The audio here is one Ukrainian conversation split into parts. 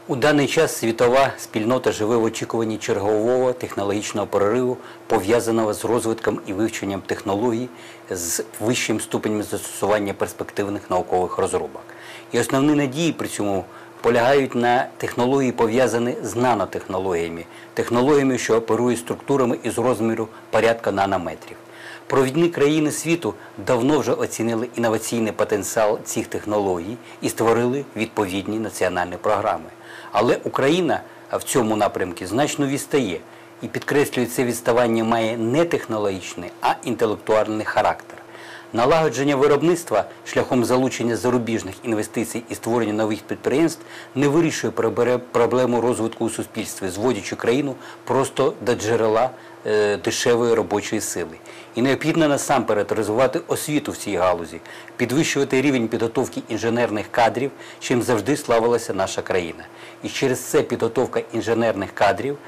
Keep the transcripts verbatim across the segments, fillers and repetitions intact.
У даний час світова спільнота живе в очікуванні чергового технологічного прориву, пов'язаного з розвитком і вивченням технологій з вищим ступенем застосування перспективних наукових розробок. І основні надії при цьому полягають на технології, пов'язані з нанотехнологіями, технологіями, що оперують структурами із розміру порядка нанометрів. Провідні країни світу давно вже оцінили інноваційний потенціал цих технологій і створили відповідні національні програми. Але Україна в цьому напрямку значно відстає і, підкреслюю, це відставання має не технологічний, а інтелектуальний характер. Налагодження виробництва шляхом залучення зарубіжних інвестицій і створення нових підприємств не вирішує проблему розвитку у суспільстві, зводячи країну просто до джерела е, дешевої робочої сили. І необхідно насамперед розвивати освіту в цій галузі, підвищувати рівень підготовки інженерних кадрів, чим завжди славилася наша країна. І через це підготовка інженерних кадрів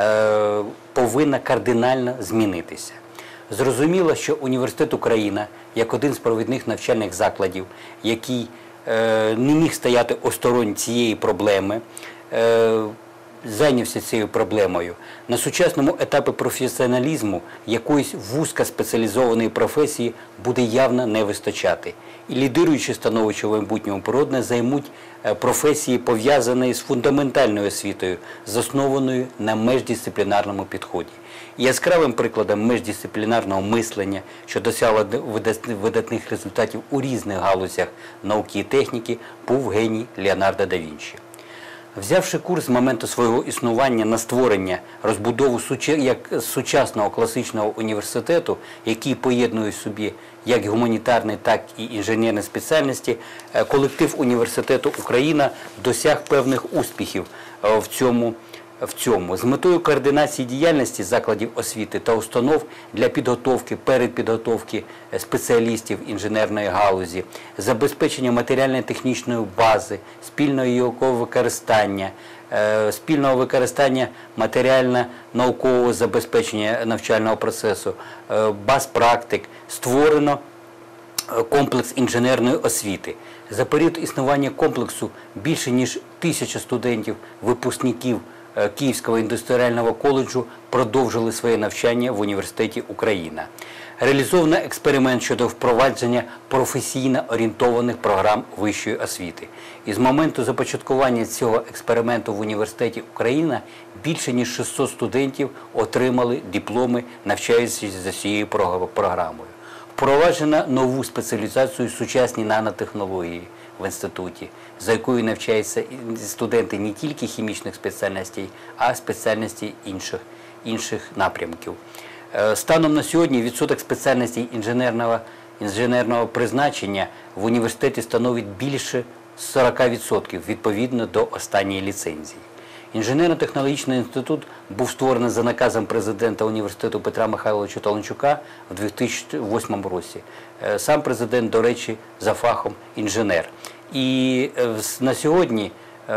е, повинна кардинально змінитися. Зрозуміло, що університет «Україна», як один з провідних навчальних закладів, який е, не міг стояти осторонь цієї проблеми, е, зайнявся цією проблемою. На сучасному етапі професіоналізму якоїсь вузькоспеціалізованої професії буде явно не вистачати. І лідируючи становище в майбутньому природне займуть професії, пов'язані з фундаментальною освітою, заснованою на междисциплінарному підході. І яскравим прикладом междисциплінарного мислення, що досягло видатних результатів у різних галузях науки і техніки, був геній Леонардо да Вінчі. Взявши курс з моменту свого існування на створення, розбудову сучасного класичного університету, який поєднує в собі як гуманітарні, так і інженерні спеціальності, колектив університету «Україна» досяг певних успіхів в цьому В цьому. З метою координації діяльності закладів освіти та установ для підготовки, передпідготовки спеціалістів інженерної галузі, забезпечення матеріально-технічної бази, спільного її використання, спільного використання матеріально-наукового забезпечення навчального процесу, баз практик, створено комплекс інженерної освіти. За період існування комплексу більше ніж тисяча студентів, випускників Київського індустріального коледжу продовжили своє навчання в університеті «Україна». Реалізовано експеримент щодо впровадження професійно орієнтованих програм вищої освіти. І з моменту започаткування цього експерименту в університеті «Україна» більше ніж шістсот студентів отримали дипломи, навчаючись за цією програмою. Впроваджено нову спеціалізацію сучасні нанотехнології в інституті, за якою навчаються студенти не тільки хімічних спеціальностей, а спеціальностей інших, інших напрямків. Станом на сьогодні відсоток спеціальностей інженерного, інженерного призначення в університеті становить більше сорока відсотків відповідно до останньої ліцензії. Інженерно-технологічний інститут був створений за наказом президента університету Петра Михайловича Толанчука в дві тисячі восьмому році. Сам президент, до речі, за фахом інженер. І на сьогодні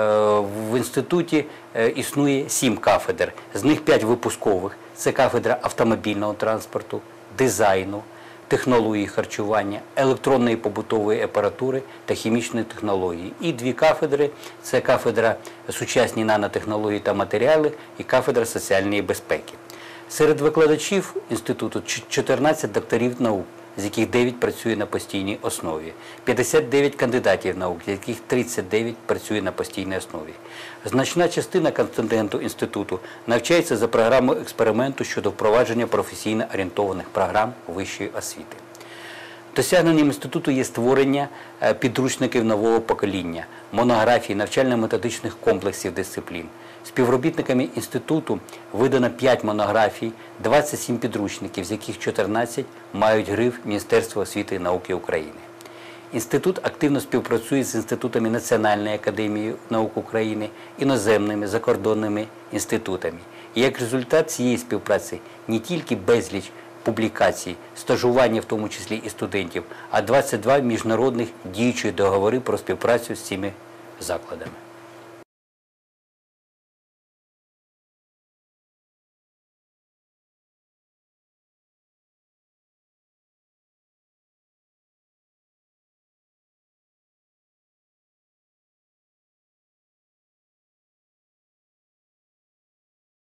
в інституті існує сім кафедр, з них п'ять випускових. Це кафедра автомобільного транспорту, дизайну, технології харчування, електронної побутової апаратури та хімічної технології. І дві кафедри – це кафедра сучасні нанотехнології та матеріали і кафедра соціальної безпеки. Серед викладачів інституту чотирнадцять докторів наук, з яких дев'ять працює на постійній основі, п'ятдесят дев'ять кандидатів наук, з яких тридцять дев'ять працює на постійній основі. Значна частина контингенту інституту навчається за програмою експерименту щодо впровадження професійно орієнтованих програм вищої освіти. Досягненням інституту є створення підручників нового покоління, монографій, навчально-методичних комплексів дисциплін. Співробітниками інституту видано п'ять монографій, двадцять сім підручників, з яких чотирнадцять мають гриф Міністерства освіти і науки України. Інститут активно співпрацює з інститутами Національної академії наук України, іноземними, закордонними інститутами. І як результат цієї співпраці не тільки безліч публікацій, стажування в тому числі і студентів, а двадцять два міжнародних діючі договори про співпрацю з цими закладами.